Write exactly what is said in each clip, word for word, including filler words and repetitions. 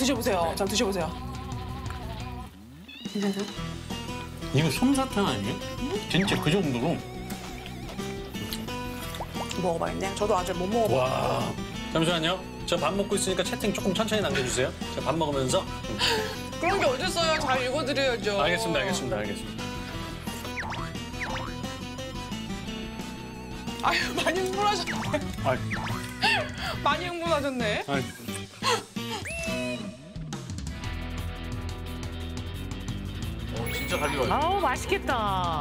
드셔보세요. 자, 드셔보세요. 괜찮으세요? 이거 솜사탕 아니에요? 진짜 그 정도로. 먹어봐야겠네. 저도 아직 못 먹어봐. 와. 잠시만요. 저 밥 먹고 있으니까 채팅 조금 천천히 남겨주세요. 저 밥 먹으면서. 그런 게 어딨어요. 잘 읽어드려야죠. 알겠습니다, 알겠습니다, 알겠습니다. 아유, 많이 흥분하셨네. 아, 많이 흥분하셨네. 아, 진짜 갈비 맛있어. 아우 맛있겠다.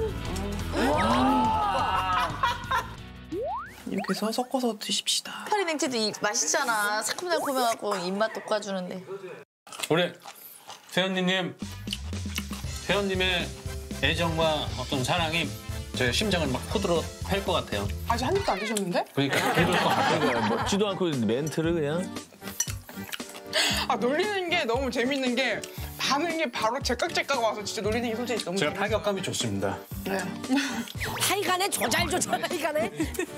이렇게 해서 섞어서 드십시다. 파리 냉채도 이, 맛있잖아. 새콤달콤해갖고 입맛 돋궈주는데. 우리 세연님, 세연님의 애정과 어떤 사랑이 제 심장을 막 호들어 팰 것 같아요. 아직 한 입도 안 드셨는데? 그러니까 그럴 것 같아요. 그러니까 먹지도 않고 멘트를 그냥. 아, 놀리는 게 너무 재밌는 게 반응이 바로 제깍제깍 와서 진짜 놀리는 게 솔직히 너무 제가 재밌어요. 타격감이 좋습니다. 네. 하이간에 조잘조잘 하이간에.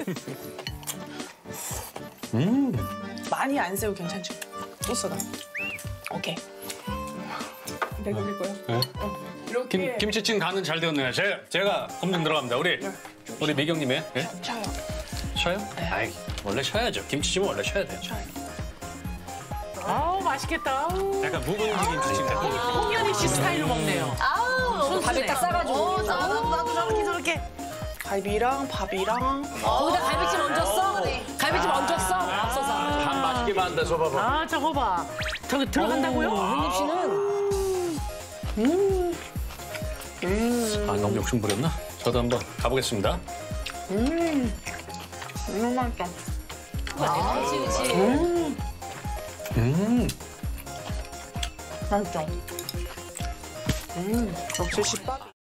음. 많이 안 새우 괜찮죠? 소스가. 오케이. 내가 올릴 거예요. 네? 어, 이렇게. 김, 김치찜 간은 잘 되었네요. 제, 제가 검증 들어갑니다. 우리 우리 미경님의. 예? 쳐요. 쉬어요? 네. 아이, 원래 쉬어야죠. 김치찜은 원래 쉬어야 돼요. 쳐요. 아우 맛있겠다. 아우. 약간 묵은지 김치찜 같은 거. 홍현희 씨 스타일로 먹네요. 아우. 밥에 딱 싸가지고. 어, 나도, 나도 저렇게 저렇게. 갈비랑 밥이랑. 거기다 갈비찜 얹었어? 갈비찜 얹었어? 앞서서. 밥 맛있게 만든다, 저 봐봐. 아 저거 봐. 저기 들어간다고요? 현립 씨는? 음. 아, 너무 욕심 부렸나? 저도 한번 가보겠습니다. 음. 너무 맛있다. 그치 그치. 음. 음. 맛있죠? 음. 역시 식빵.